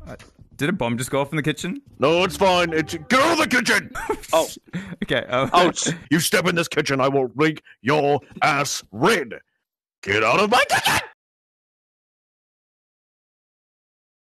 Did a bomb just go off in the kitchen? No, it's fine. Get out of the kitchen! Oh. Okay. Ouch. You step in this kitchen, I will make your ass red. Get out of my kitchen!